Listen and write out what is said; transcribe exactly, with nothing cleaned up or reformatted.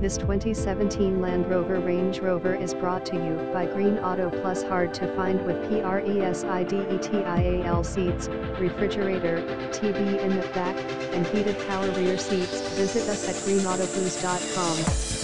This twenty seventeen Land Rover Range Rover is brought to you by Green Auto Plus. Hard to find with presidential seats, refrigerator, T V in the back, and heated power rear seats. Visit us at green auto plus dot com.